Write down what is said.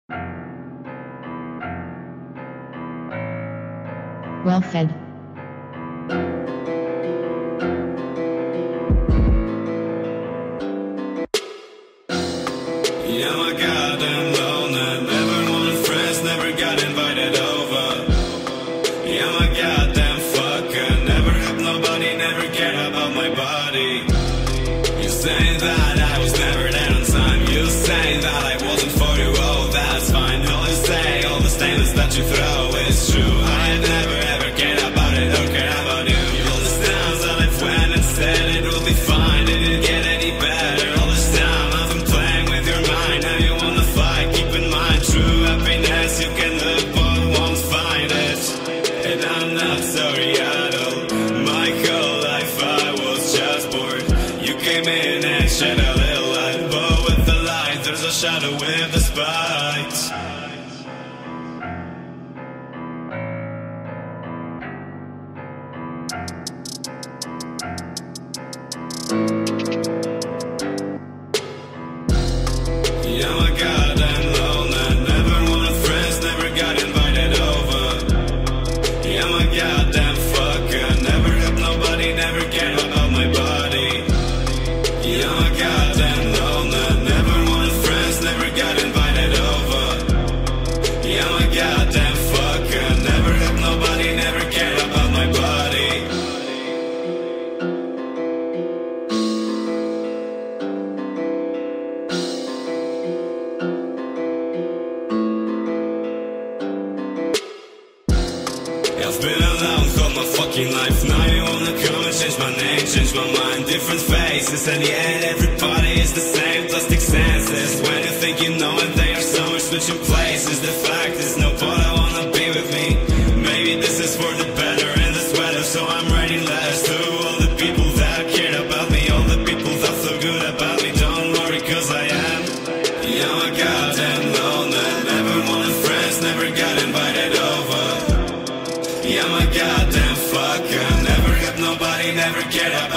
Well fed. Yeah, my goddamn loner. Never wanted friends, never got invited over. Yeah, my goddamn fucker. Never helped nobody, never cared about my body. You say that I was never there on time. You say that I wasn't for you, oh that's fine. All you say, all the statements that you throw is true. I never ever cared about it or care about you. All the times that I've went and said it will be fine. Didn't get any better. All this time I've been playing with your mind. Now you wanna fight, keep in mind true happiness you can look but won't find it. And I'm not sorry at all. My whole life I was just bored. You came in and shed a little light, but with the light there's a shadow with the spikes. Yeah, my goddamn loner. Never wanted friends, never got invited over. Yeah, my goddamn fucker. Never helped nobody, never cared about my body. Yeah, my goddamn loner. Never wanted friends, never got invited over. Yeah, my goddamn fucker. Never helped nobody, never cared about my body. I've been around all my fucking life. Now you wanna come and change my name, change my mind. Different faces, and yet everybody is the same. Plastic senses. When you think you know it, they are somewhere switching places. The fact is nobody wanna be with me. Maybe this is for the better in this weather, so I'm writing letters to all the people that cared about me. All the people that feel good about me. Don't worry, cause I am. Yeah, my goddamn loner. Never wanted friends, never got invited over. Yeah, my goddamn fucker. Never helped nobody, never cared about